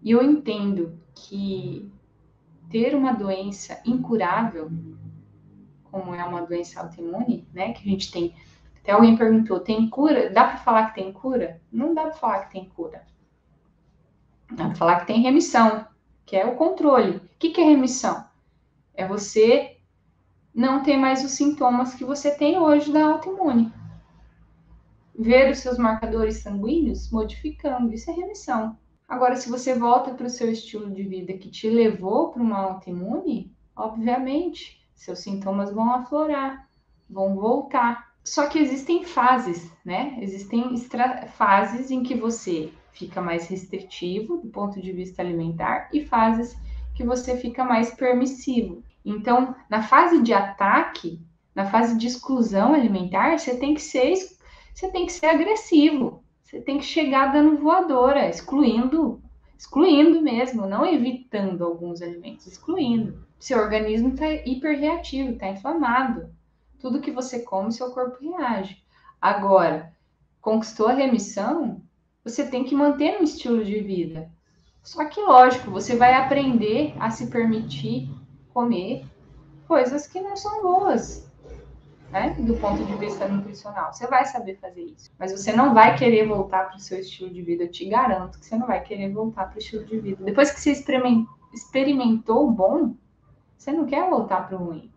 E eu entendo que ter uma doença incurável, como é uma doença autoimune, né, que a gente tem. Até alguém perguntou, tem cura? Dá para falar que tem cura? Não dá para falar que tem cura. Dá para falar que tem remissão, que é o controle. O que é remissão? É você não ter mais os sintomas que você tem hoje da autoimune. Ver os seus marcadores sanguíneos modificando, isso é remissão. Agora, se você volta para o seu estilo de vida que te levou para uma autoimune, obviamente, seus sintomas vão aflorar, vão voltar. Só que existem fases, né? Existem fases em que você fica mais restritivo do ponto de vista alimentar e fases que você fica mais permissivo. Então, na fase de ataque, na fase de exclusão alimentar, você tem que ser agressivo. Você tem que chegar dando voadora, excluindo mesmo, não evitando alguns alimentos, excluindo. Seu organismo está hiperreativo, está inflamado. Tudo que você come, seu corpo reage. Agora, conquistou a remissão, você tem que manter um estilo de vida. Só que, lógico, você vai aprender a se permitir comer coisas que não são boas, né? Do ponto de vista nutricional. Você vai saber fazer isso. Mas você não vai querer voltar para o seu estilo de vida. Eu te garanto que você não vai querer voltar para o estilo de vida. Depois que você experimentou o bom, você não quer voltar para o ruim.